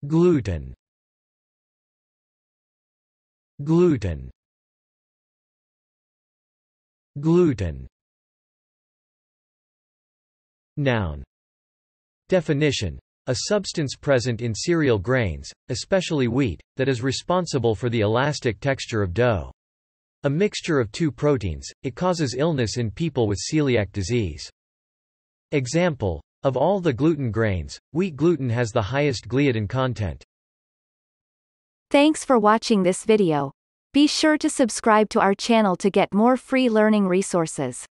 gluten, gluten, gluten. Noun. Definition: a substance present in cereal grains, especially wheat, that is responsible for the elastic texture of dough. A mixture of two proteins, it causes illness in people with celiac disease. Example: of all the gluten grains, wheat gluten has the highest gliadin content. Thanks for watching this video. Be sure to subscribe to our channel to get more free learning resources.